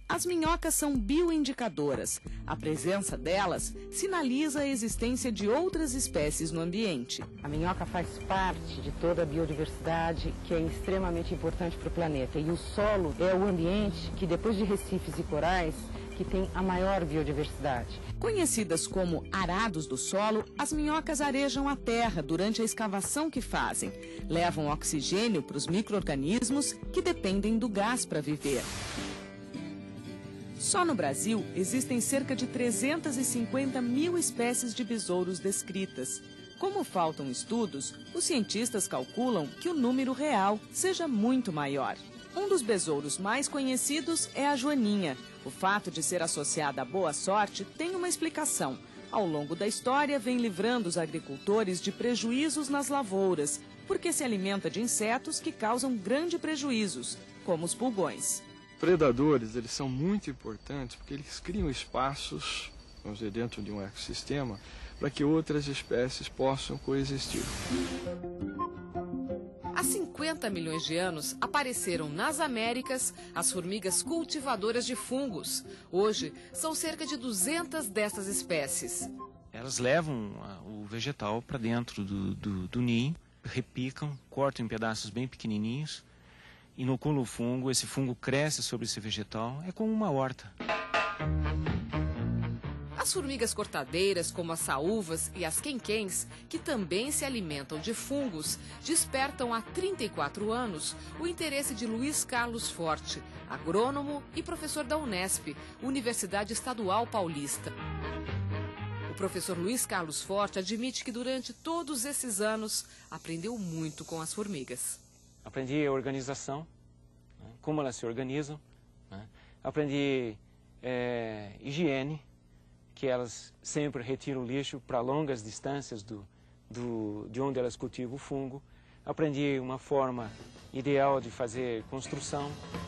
As minhocas são bioindicadoras. A presença delas sinaliza a existência de outras espécies no ambiente. A minhoca faz parte de toda a biodiversidade que é extremamente importante para o planeta. E o solo é o ambiente que, depois de recifes e corais, que tem a maior biodiversidade. Conhecidas como arados do solo, as minhocas arejam a terra durante a escavação que fazem. Levam oxigênio para os micro-organismos que dependem do gás para viver. Só no Brasil existem cerca de 350 mil espécies de besouros descritas. Como faltam estudos, os cientistas calculam que o número real seja muito maior. Um dos besouros mais conhecidos é a joaninha. O fato de ser associada à boa sorte tem uma explicação. Ao longo da história, vem livrando os agricultores de prejuízos nas lavouras, porque se alimenta de insetos que causam grandes prejuízos, como os pulgões. Predadores, eles são muito importantes porque eles criam espaços, vamos dizer, dentro de um ecossistema, para que outras espécies possam coexistir. Há 50 milhões de anos apareceram nas Américas as formigas cultivadoras de fungos. Hoje, são cerca de 200 dessas espécies. Elas levam o vegetal para dentro do ninho, repicam, cortam em pedaços bem pequenininhos, inoculam o fungo, esse fungo cresce sobre esse vegetal, é como uma horta. As formigas cortadeiras, como as saúvas e as quenquens, que também se alimentam de fungos, despertam há 34 anos o interesse de Luiz Carlos Forte, agrônomo e professor da Unesp, Universidade Estadual Paulista. O professor Luiz Carlos Forte admite que durante todos esses anos aprendeu muito com as formigas. Aprendi a organização, né, como elas se organizam, né, aprendi higiene, que elas sempre retiram lixo para longas distâncias de onde elas cultivam o fungo. Aprendi uma forma ideal de fazer construção.